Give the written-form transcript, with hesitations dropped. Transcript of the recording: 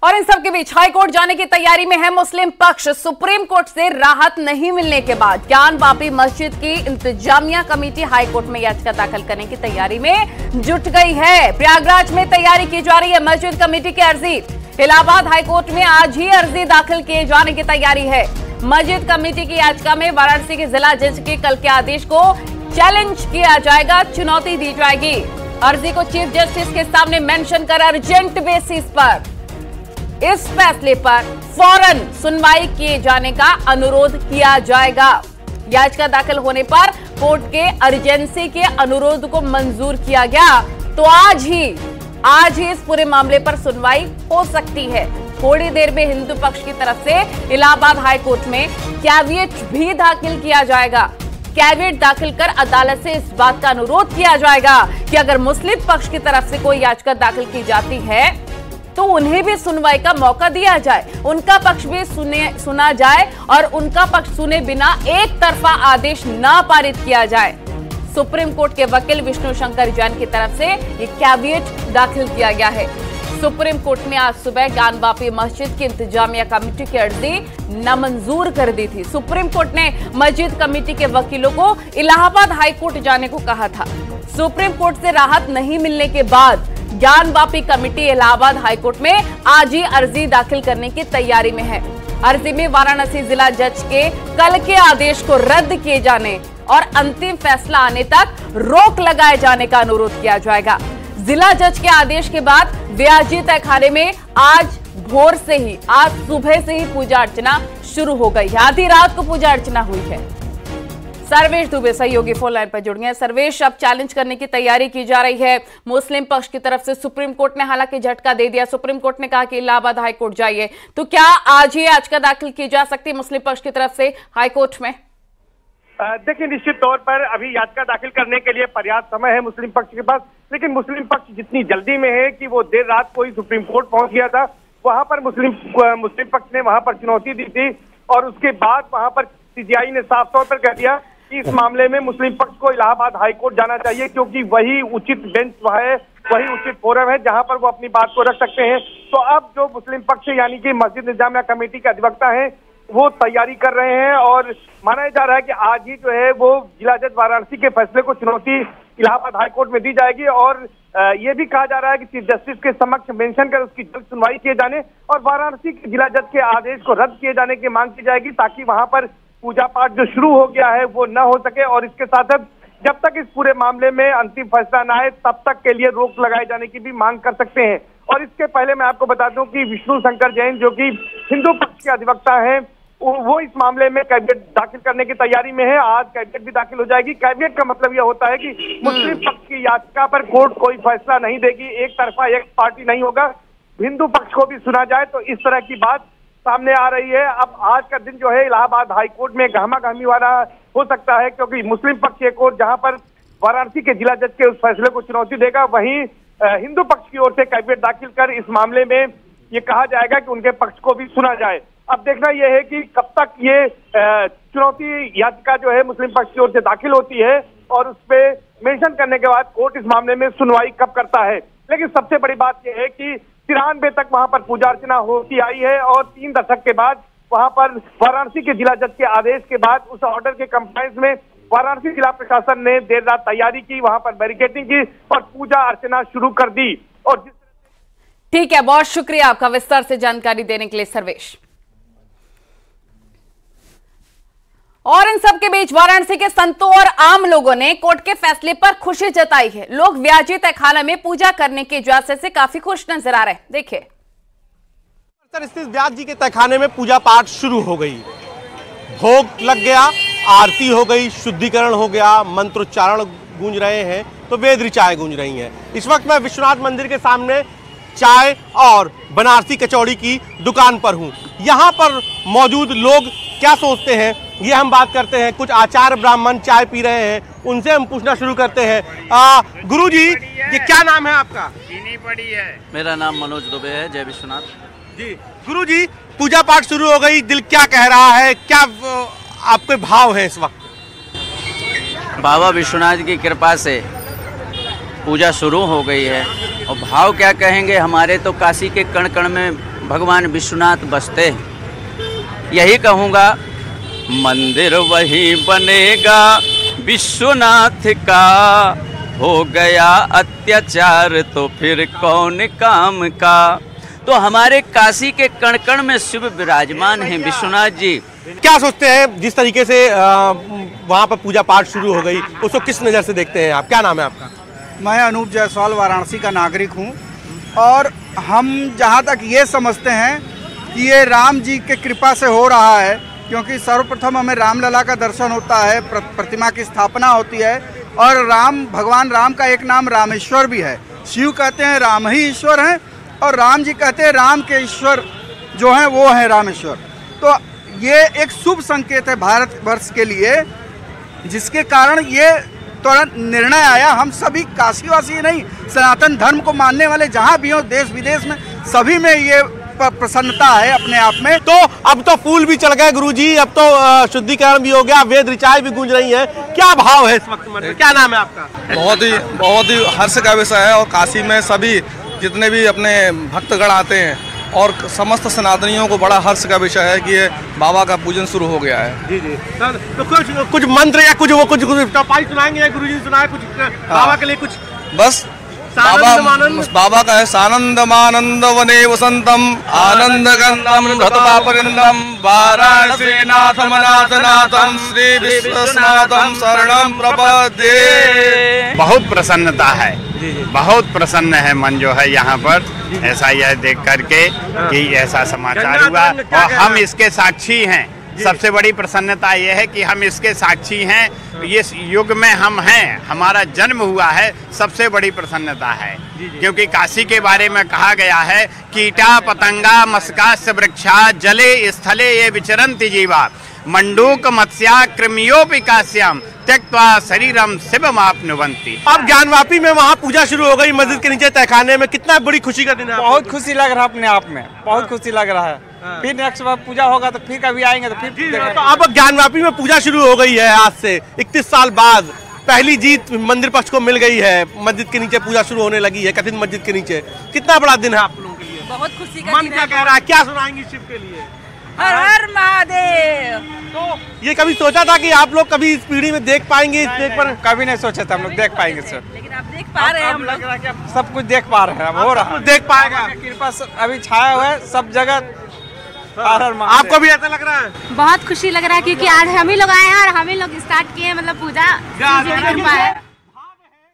और इन सब के बीच हाई कोर्ट जाने की तैयारी में है मुस्लिम पक्ष। सुप्रीम कोर्ट से राहत नहीं मिलने के बाद ज्ञान वापी मस्जिद की इंतजामिया कमेटी हाई कोर्ट में याचिका दाखिल करने की तैयारी में जुट गई है। प्रयागराज में तैयारी की जा रही है मस्जिद कमेटी की अर्जी। इलाहाबाद हाई कोर्ट में आज ही अर्जी दाखिल किए जाने की तैयारी है। मस्जिद कमेटी की याचिका में वाराणसी के जिला जज के कल के आदेश को चैलेंज किया जाएगा, चुनौती दी जाएगी। अर्जी को चीफ जस्टिस के सामने मेंशन कर अर्जेंट बेसिस पर इस फैसले पर फौरन सुनवाई किए जाने का अनुरोध किया जाएगा। याचिका दाखिल होने पर कोर्ट के अर्जेंसी के अनुरोध को मंजूर किया गया तो आज ही इस पूरे मामले पर सुनवाई हो सकती है। थोड़ी देर में हिंदू पक्ष की तरफ से इलाहाबाद हाई कोर्ट में कैविएट भी दाखिल किया जाएगा। कैविएट दाखिल कर अदालत से इस बात का अनुरोध किया जाएगा कि अगर मुस्लिम पक्ष की तरफ से कोई याचिका दाखिल की जाती है तो उन्हें भी सुनवाई का मौका दिया जाए, उनका पक्ष भी सुना जाए और उनका पक्ष सुने बिना एक तरफा आदेश ना पारित किया जाए। सुप्रीम कोर्ट के वकील विष्णु शंकर जैन की तरफ से ये कैविएट दाखिल किया गया है। सुप्रीम कोर्ट ने आज सुबह ज्ञान वापी मस्जिद की इंतजामिया कमेटी की अर्जी नामंजूर कर दी थी। सुप्रीम कोर्ट ने मस्जिद कमेटी के वकीलों को इलाहाबाद हाई कोर्ट जाने को कहा था। सुप्रीम कोर्ट से राहत नहीं मिलने के बाद ज्ञान वापी कमेटी इलाहाबाद हाईकोर्ट में आज ही अर्जी दाखिल करने की तैयारी में है। अर्जी में वाराणसी जिला जज के कल के आदेश को रद्द किए जाने और अंतिम फैसला आने तक रोक लगाए जाने का अनुरोध किया जाएगा। जिला जज के आदेश के बाद व्याजी तहखाने में आज सुबह से ही पूजा अर्चना शुरू हो गई। आधी रात को पूजा अर्चना हुई है। सर्वेश दुबे सहयोगी फोन लाइन पर जुड़ गए। सर्वेश, अब चैलेंज करने की तैयारी की जा रही है मुस्लिम पक्ष की तरफ से। सुप्रीम कोर्ट ने हालांकि झटका दे दिया। सुप्रीम कोर्ट ने कहा कि इलाहाबाद हाई कोर्ट जाइए, तो क्या आज ही याचिका दाखिल की जा सकती है मुस्लिम पक्ष की तरफ से हाई कोर्ट में? देखिए, निश्चित तौर पर अभी याचिका दाखिल करने के लिए पर्याप्त समय है मुस्लिम पक्ष के पास, लेकिन मुस्लिम पक्ष जितनी जल्दी में है कि वो देर रात को ही सुप्रीम कोर्ट पहुंच गया था। वहां पर मुस्लिम पक्ष ने वहां पर चुनौती दी थी और उसके बाद वहां पर सीजीआई ने साफ तौर पर कह दिया कि इस मामले में मुस्लिम पक्ष को इलाहाबाद हाईकोर्ट जाना चाहिए, क्योंकि वही उचित बेंच है, वही उचित फोरम है जहां पर वो अपनी बात को रख सकते हैं। तो अब जो मुस्लिम पक्ष यानी कि मस्जिद इंतजामिया कमेटी के अधिवक्ता हैं वो तैयारी कर रहे हैं और माना जा रहा है कि आज ही जो है वो जिला जज वाराणसी के फैसले को चुनौती इलाहाबाद हाईकोर्ट में दी जाएगी और ये भी कहा जा रहा है कि चीफ जस्टिस के समक्ष मेंशन कर उसकी जल्द सुनवाई किए जाने और वाराणसी के जिला जज के आदेश को रद्द किए जाने की मांग की जाएगी, ताकि वहां पर पूजा पाठ जो शुरू हो गया है वो न हो सके। और इसके साथ जब तक इस पूरे मामले में अंतिम फैसला न आए तब तक के लिए रोक लगाए जाने की भी मांग कर सकते हैं। और इसके पहले मैं आपको बता दूं कि विष्णु शंकर जैन जो कि हिंदू पक्ष के अधिवक्ता हैं वो इस मामले में कैविएट दाखिल करने की तैयारी में है। आज कैविएट भी दाखिल हो जाएगी। कैविएट का मतलब यह होता है कि मुस्लिम पक्ष की याचिका पर कोर्ट कोई फैसला नहीं देगी, एक तरफा एक पार्टी नहीं होगा, हिंदू पक्ष को भी सुना जाए। तो इस तरह की बात सामने आ रही है। अब आज का दिन जो है इलाहाबाद हाईकोर्ट में गहमा-गहमी वाला हो सकता है, क्योंकि मुस्लिम पक्ष एक और जहां पर वाराणसी के जिला जज के उस फैसले को चुनौती देगा, वहीं हिंदू पक्ष की ओर से कैविएट दाखिल कर इस मामले में ये कहा जाएगा कि उनके पक्ष को भी सुना जाए। अब देखना यह है कि कब तक ये चुनौती याचिका जो है मुस्लिम पक्ष की ओर से दाखिल होती है और उस पर मेंशन करने के बाद कोर्ट इस मामले में सुनवाई कब करता है। लेकिन सबसे बड़ी बात यह है कि 93 तक वहां पर पूजा अर्चना होती आई है और 3 दशक के बाद वहां पर वाराणसी के जिला जज के आदेश के बाद उस ऑर्डर के कंप्लायंस में वाराणसी जिला प्रशासन ने देर रात तैयारी की, वहां पर बैरिकेडिंग की और पूजा अर्चना शुरू कर दी। और ठीक है, बहुत शुक्रिया आपका विस्तार से जानकारी देने के लिए सर्वेश। और इन सब के बीच वाराणसी के संतों और आम लोगों ने कोर्ट के फैसले पर खुशी जताई है। लोग व्याजी तहखाना में पूजा करने की इजाजत से काफी खुश नजर आ रहे हैं। देखिए, स्थित व्यास जी के तहखाने में पूजा पाठ शुरू हो गई, भोग लग गया, आरती हो गई, शुद्धिकरण हो गया, मंत्रोच्चारण गूंज रहे हैं तो वेद ऋचाएं गूंज रही हैं। इस वक्त मैं विश्वनाथ मंदिर के सामने चाय और बनारसी कचौड़ी की दुकान पर हूं। यहाँ पर मौजूद लोग क्या सोचते हैं ये हम बात करते हैं। कुछ आचार्य ब्राह्मण चाय पी रहे हैं, उनसे हम पूछना शुरू करते हैं। गुरुजी, ये क्या नाम है आपका? पड़ी है। मेरा नाम मनोज दुबे है। जय विश्वनाथ जी। गुरुजी, पूजा पाठ शुरू हो गई, दिल क्या कह रहा है, क्या आपके भाव है इस वक्त? बाबा विश्वनाथ की कृपा से पूजा शुरू हो गई है और भाव क्या कहेंगे, हमारे तो काशी के कण कण में भगवान विश्वनाथ बसते हैं। यही कहूँगा, मंदिर वही बनेगा विश्वनाथ का, हो गया अत्याचार तो फिर कौन काम का। तो हमारे काशी के कण कण में शिव विराजमान हैं विश्वनाथ जी। क्या सोचते हैं, जिस तरीके से वहाँ पर पूजा पाठ शुरू हो गई, उसको किस नज़र से देखते हैं आप? क्या नाम है आपका? मैं अनूप जायसवाल वाराणसी का नागरिक हूँ। और हम जहाँ तक ये समझते हैं कि ये राम जी के कृपा से हो रहा है, क्योंकि सर्वप्रथम हमें रामलला का दर्शन होता है, प्रतिमा की स्थापना होती है। और भगवान राम का एक नाम रामेश्वर भी है। शिव कहते हैं राम ही ईश्वर हैं, और राम जी कहते हैं राम के ईश्वर जो हैं वो हैं रामेश्वर। तो ये एक शुभ संकेत है भारतवर्ष के लिए, जिसके कारण ये तुरंत निर्णय आया। हम सभी काशीवासी नहीं, सनातन धर्म को मानने वाले जहाँ भी हो देश विदेश में, सभी में ये प्रसन्नता है अपने आप में। तो अब तो फूल भी चढ़ गए गुरुजी, अब तो शुद्धिकरण भी हो गया, वेद ऋचाएं भी गूंज रही हैं। क्या भाव है इस वक्त मंदिर? क्या नाम है आपका? बहुत ही हर्ष का विषय है। और काशी में सभी जितने भी अपने भक्तगण आते हैं और समस्त सनातनियों को बड़ा हर्ष का विषय है कि ये बाबा का पूजन शुरू हो गया है। जी जी। तो कुछ मंत्र या कुछ टपाई सुनाएंगे या गुरुजी सुनाए कुछ बाबा के लिए कुछ? बस बाबा का है, सानंदमानंद वने वसंतम आनंद गंधम रतपापरिंदम वाराणसी नाथम नाथनाथम श्री विश्वनाथम शरणम प्रपद्ये। बहुत प्रसन्नता है, बहुत प्रसन्न है मन जो है यहाँ पर, ऐसा यह देख करके कि ऐसा समाचार हुआ और हम इसके साक्षी हैं। सबसे बड़ी प्रसन्नता यह है कि हम इसके साक्षी हैं, इस युग में हम हैं, हमारा जन्म हुआ है, सबसे बड़ी प्रसन्नता है। क्योंकि काशी के बारे में कहा गया है, कीटा पतंगा मस्कास्य वृक्षा जले स्थले ये विचरन्ति जीवा मंडूक मत्स्या कृमियोपि काश्यम त्यक्त्वा शरीरम शिवमाप्नुवन्ति। अब ज्ञानवापी में वहाँ पूजा शुरू हो गई, मस्जिद के नीचे तहखाने में। कितना बड़ी खुशी का दिन है। बहुत खुशी लग रहा है अपने आप में, बहुत खुशी लग रहा है। फिर नेक्स्ट बार पूजा होगा तो फिर कभी आएंगे तो फिर। तो अब ज्ञानवापी में पूजा शुरू हो गई है, आज से 31 साल बाद पहली जीत मंदिर पक्ष को मिल गई है। मस्जिद के नीचे पूजा शुरू होने लगी है, कथित मस्जिद के नीचे। कितना बड़ा दिन है आप लोगों के लिए? बहुत खुशी का मन क्या कह रहा है, क्या सुनाएंगे शिव के लिए? हर हर महादेव। तो ये कभी सोचा था कि आप लोग कभी इस पीढ़ी में देख पाएंगे? इस देख पर कभी नहीं सोचा था हम लोग देख पाएंगे सर, लेकिन आप देख पा रहे हैं। हम लग रहा है कि सब कुछ देख पा रहे हैं, हो रहा है, देख पाएगा। कृपा अभी छाया हुआ है सब जगह। आपको भी ऐसा लग रहा है? बहुत खुशी लग रहा है, क्योंकि आज हम ही लोग आए हैं और हम ही लोग स्टार्ट किए, मतलब पूजा।